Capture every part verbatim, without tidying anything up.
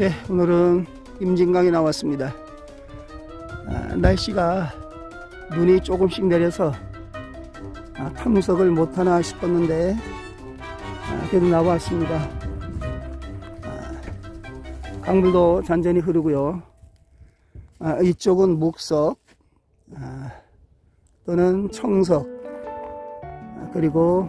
네, 오늘은 임진강에 나왔습니다. 아, 날씨가 눈이 조금씩 내려서 아, 탐석을 못하나 싶었는데 아, 그래도 나왔습니다. 아, 강물도 잔잔히 흐르고요. 아, 이쪽은 묵석 아, 또는 청석 아, 그리고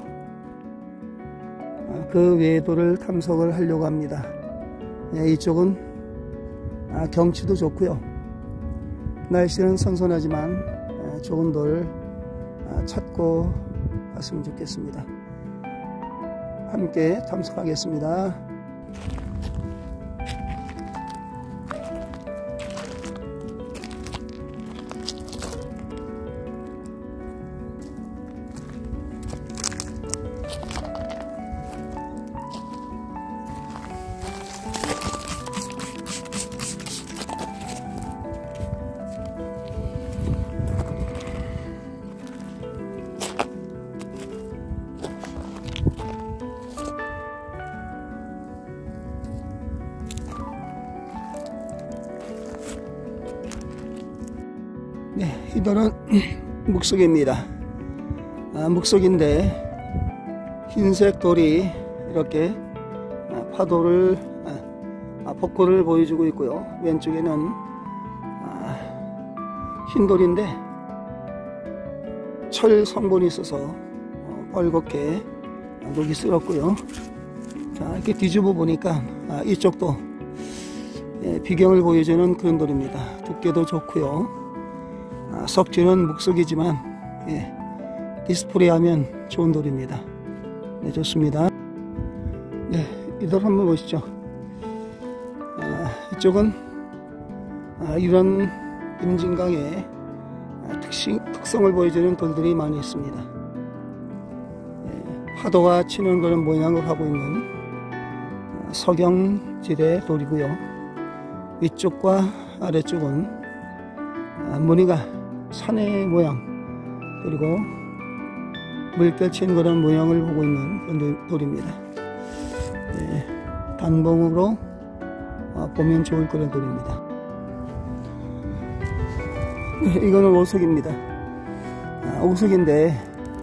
아, 그 외도를 탐석을 하려고 합니다. 네, 이쪽은 아, 경치도 좋고요. 날씨는 선선하지만 아, 좋은 돌 아, 찾고 갔으면 좋겠습니다. 함께 탐색하겠습니다. 네, 이 돌은 묵석입니다. 아, 묵석인데 흰색 돌이 이렇게 파도를 아, 폭포를 보여주고 있고요. 왼쪽에는 아, 흰 돌인데 철 성분이 있어서 어, 벌겋게 녹이 쓸었고요. 자, 이렇게 뒤집어 보니까 아, 이쪽도 예, 비경을 보여주는 그런 돌입니다. 두께도 좋고요. 아, 석지는 묵석이지만 예, 디스플레이 하면 좋은 돌입니다. 네, 좋습니다. 네, 이 돌 한번 보시죠. 아, 이쪽은 아, 이런 임진강의 아, 특식, 특성을 보여주는 돌들이 많이 있습니다. 예, 파도가 치는 그런 모양을 하고 있는 아, 석영질의 돌이고요. 위쪽과 아래쪽은 아, 무늬가 산의 모양 그리고 물결 치는 그런 모양을 보고 있는 그런 돌입니다. 네, 단봉으로 아, 보면 좋을 그런 돌입니다. 네, 이거는 오석입니다. 아, 오석인데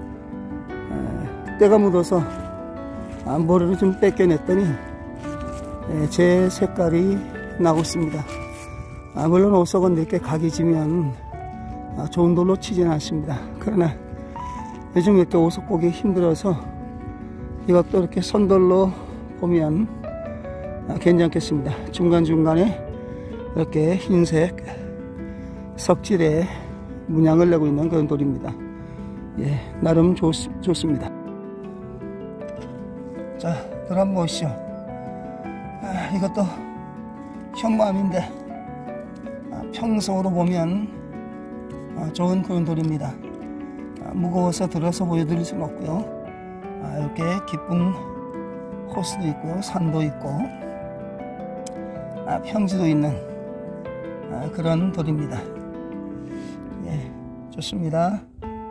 아, 때가 묻어서 아, 모래를 좀 뺏겨냈더니 네, 제 색깔이 나고 있습니다. 아, 물론 오석은 이렇게 각이 지면 아, 좋은 돌로 치지는 않습니다. 그러나 요즘 이렇게 오석 보기 힘들어서 이것도 이렇게 선돌로 보면 아, 괜찮겠습니다. 중간중간에 이렇게 흰색 석질의 문양을 내고 있는 그런 돌입니다. 예, 나름 좋, 좋습니다. 자, 돌 한번 보시죠. 아, 이것도 현무암인데 아, 평성으로 보면 아, 좋은 그런 돌입니다. 아, 무거워서 들어서 보여드릴 수는 없고요. 아, 이렇게 깊은 호수도 있고 산도 있고 아, 평지도 있는 아, 그런 돌입니다. 예, 좋습니다.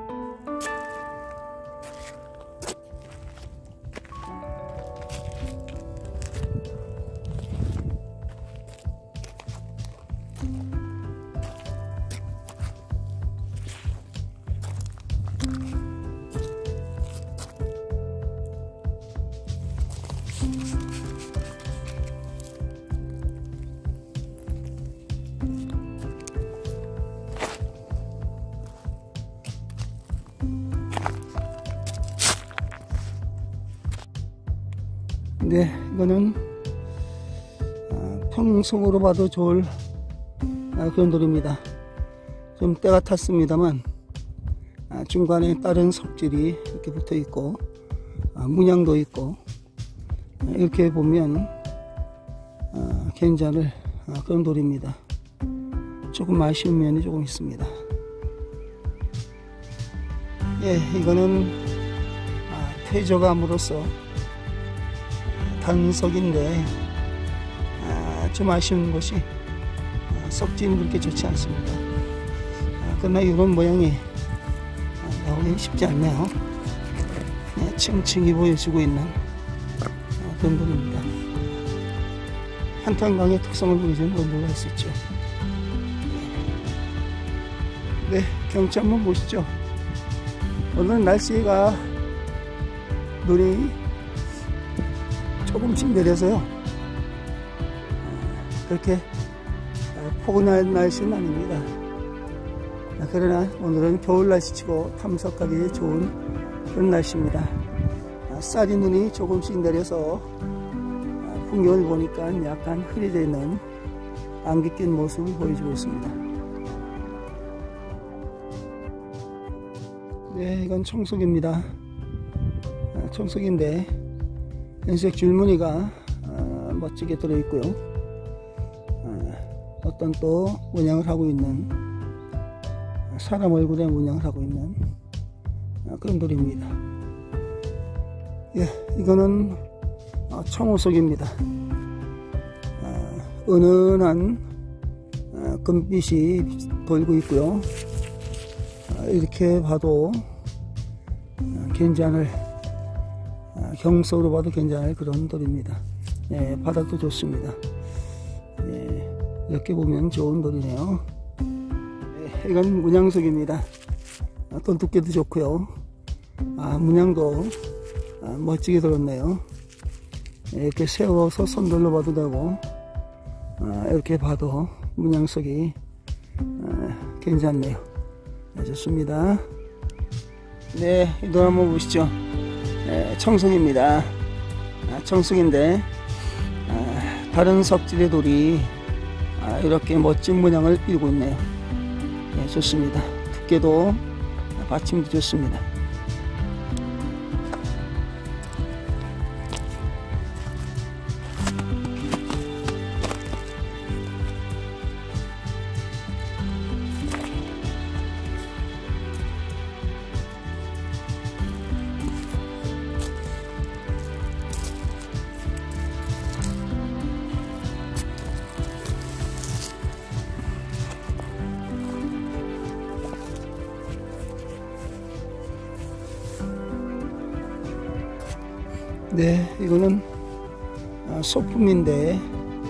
네, 이거는 아, 평속으로 봐도 좋을 아, 그런 돌입니다. 좀 때가 탔습니다만 아, 중간에 다른 석질이 이렇게 붙어 있고 아, 문양도 있고 아, 이렇게 보면 아, 괜찮을 아, 그런 돌입니다. 조금 아쉬운 면이 조금 있습니다. 예, 이거는 아, 퇴적암으로써 단석인데 아, 좀 아쉬운 것이 아, 석지는 그렇게 좋지 않습니다. 아, 그러나 이런 모양이 아, 나오기 쉽지 않네요. 네, 층층이 보여주고 있는 아, 그런 돌입니다. 한탄강의 특성을 보여주는 원도가 있었죠. 네, 경치 한번 보시죠. 오늘 날씨가 눈이 조금씩 내려서요, 그렇게 포근한 날씨는 아닙니다. 그러나 오늘은 겨울 날씨치고 탐석하기 좋은 그런 날씨입니다. 쌀이 눈이 조금씩 내려서 풍경을 보니까 약간 흐려져 있는 안개 낀 모습을 보여주고 있습니다. 네, 이건 청석입니다. 청석인데 흰색 줄무늬가 멋지게 들어있고요. 어떤 또 문양을 하고 있는, 사람 얼굴에 문양을 하고 있는 그런 돌입니다. 예, 이거는 청호석입니다. 은은한 금빛이 돌고 있고요. 이렇게 봐도 괜찮을, 경석으로 봐도 괜찮을 그런 돌입니다. 예, 바닥도 좋습니다. 예, 이렇게 보면 좋은 돌이네요. 예, 이건 문양석입니다. 돌 두께도 좋고요. 아, 문양도 아, 멋지게 들었네요. 예, 이렇게 세워서 손들로 봐도 되고, 아, 이렇게 봐도 문양석이 아, 괜찮네요. 네, 좋습니다. 네, 이 돌 한번 보시죠. 네, 청석입니다. 아, 청석인데 아, 다른 석질의 돌이 아, 이렇게 멋진 문양을 띄고 있네요. 네, 좋습니다. 두께도 받침도 좋습니다. 네, 이거는 소품인데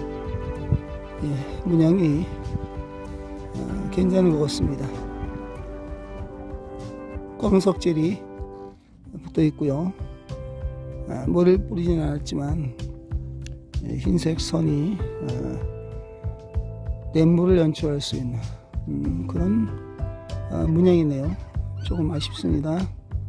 예, 문양이 괜찮은 것 같습니다. 검은석질이 붙어 있고요. 뭐를 뿌리지는 않았지만 흰색 선이 냇물을 연출할 수 있는 음, 그런 문양이네요. 조금 아쉽습니다.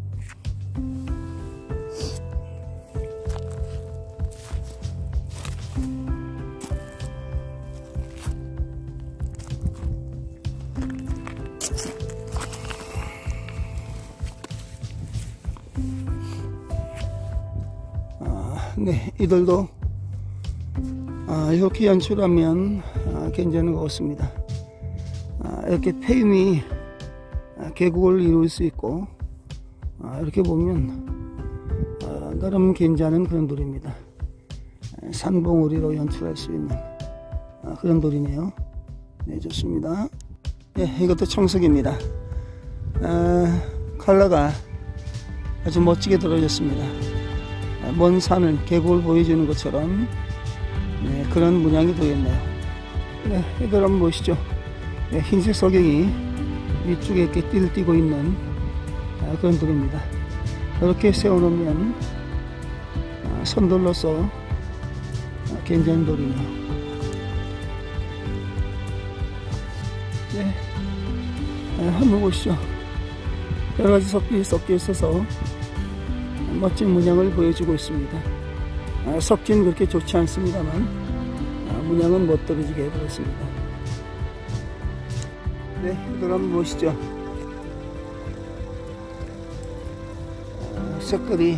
네, 이들도 아, 이렇게 연출하면 아, 괜찮은 것 같습니다. 아, 이렇게 페임이 아, 계곡을 이룰 수 있고, 아, 이렇게 보면 아, 나름 괜찮은 그런 돌입니다. 아, 산봉우리로 연출할 수 있는 아, 그런 돌이네요. 네, 좋습니다. 네, 이것도 청석입니다. 아, 컬러가 아주 멋지게 들어졌습니다. 먼 산을, 계곡을 보여주는 것처럼 네, 그런 문양이 되겠네요. 네, 이걸 한번 보시죠. 네, 흰색 석영이 위쪽에 이렇게 띠를 띠고 있는 아, 그런 돌입니다. 이렇게 세워놓으면 아, 선돌로서 아, 괜찮은 돌이네요. 네, 네, 한번 보시죠. 여러가지 석들이 섞여 있어서 멋진 문양을 보여주고 있습니다. 아, 석지는 그렇게 좋지 않습니다만 아, 문양은 못 떨어지게 해버렸습니다. 네, 이걸 한번 보시죠. 아, 색깔이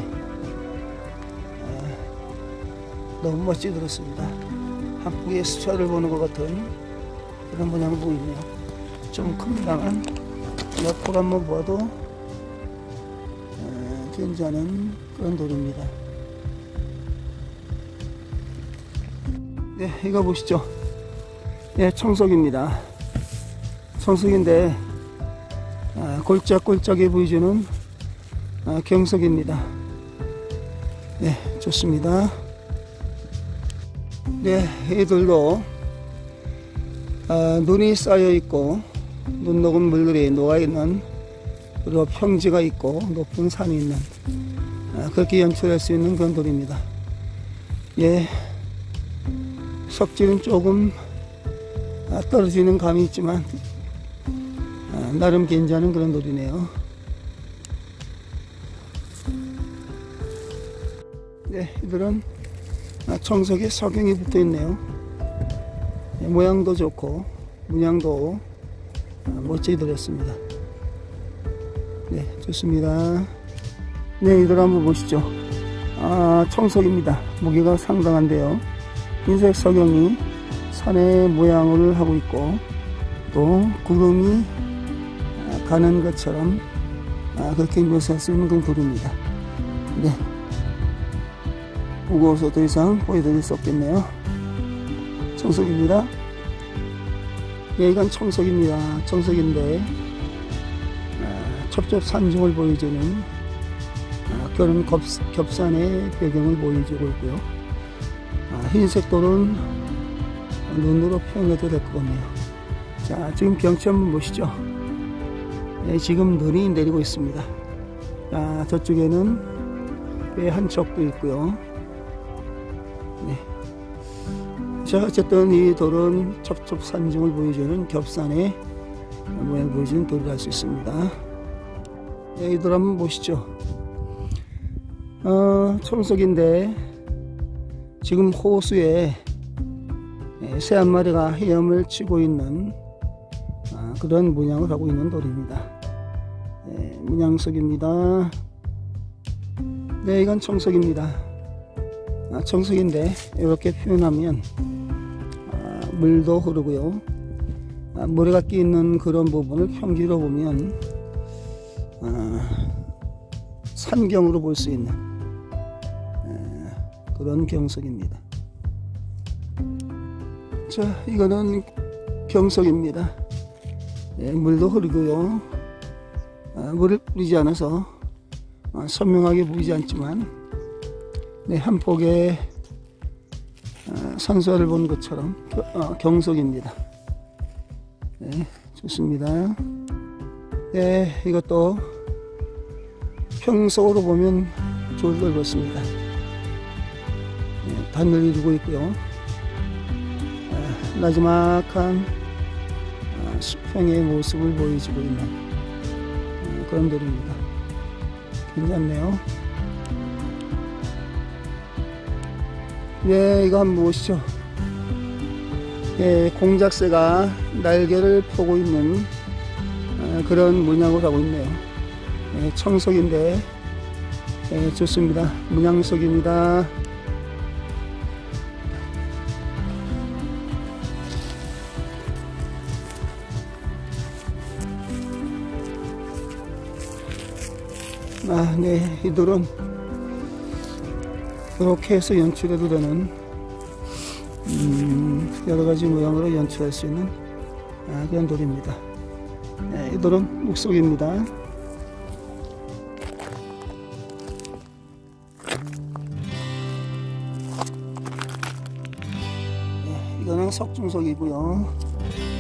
아, 너무 멋지게 들었습니다. 한 폭의 수차를 보는 것 같은 그런 문양을 보이네요. 좀 큽니다만 옆으로 한번 봐도 괜찮은 그런 돌입니다. 네, 이거 보시죠. 네, 청석입니다. 청석인데 아, 골짝골짝해 보여주는 아, 경석입니다. 네, 좋습니다. 네, 이들도 아, 눈이 쌓여 있고 눈 녹은 물들이 녹아 있는, 그리고 평지가 있고 높은 산이 있는, 아, 그렇게 연출할 수 있는 그런 돌입니다. 예, 석질은 조금 아, 떨어지는 감이 있지만 아, 나름 괜찮은 그런 돌이네요. 네, 이들은 아, 청석에 석영이 붙어 있네요. 예, 모양도 좋고 문양도 아, 멋지게 들었습니다. 네, 좋습니다. 네, 이들 한번 보시죠. 아, 청석입니다. 무게가 상당한데요. 흰색 석영이 산의 모양을 하고 있고, 또 구름이 가는 것처럼 그렇게 묘사할 수 있는 그런 돌입니다. 네, 무거워서 더 이상 보여드릴 수 없겠네요. 청석입니다. 네, 이건 청석입니다. 청석인데 첩첩산중을 보여주는 그런 겹산의 배경을 보여주고 있고요. 흰색 돌은 눈으로 표현해도 될 것 같네요. 자, 지금 경치 한번 보시죠. 네, 지금 눈이 내리고 있습니다. 자, 저쪽에는 배 한 척도 있고요. 네. 자, 어쨌든 이 돌은 첩첩산중을 보여주는 겹산의 모양 보여주는 돌이라 할 수 있습니다. 네, 이 돌 한번 보시죠. 어, 청석인데 지금 호수에 새 한 마리가 헤엄을 치고 있는 아, 그런 문양을 하고 있는 돌입니다. 네, 문양석입니다. 네, 이건 청석입니다. 아, 청석인데 이렇게 표현하면 아, 물도 흐르고요. 아, 모래가 끼 있는 그런 부분을 평지로 보면 아, 산경으로 볼 수 있는 아, 그런 경석입니다. 자, 이거는 경석입니다. 네, 물도 흐르고요. 아, 물을 뿌리지 않아서 아, 선명하게 보이지 않지만, 네, 한 폭의 아, 산수화를 본 것처럼 겨, 아, 경석입니다. 네, 좋습니다. 네, 이것도 평석으로 보면 좋을 걸 같습니다. 네, 단을 이루고 있고요. 나지막한 수평의 모습을 보여주고 있는 그런 돌입니다. 괜찮네요. 네, 이거 한번 보시죠. 네, 공작새가 날개를 펴고 있는 그런 문양을 하고 있네요. 네, 청석인데 네, 좋습니다. 문양석입니다. 아, 네, 이 돌은 이렇게 해서 연출해도 되는 음, 여러가지 모양으로 연출할 수 있는 아, 그런 돌입니다. 네, 이 돌은 묵석입니다. 네, 이거는 석중석이고요.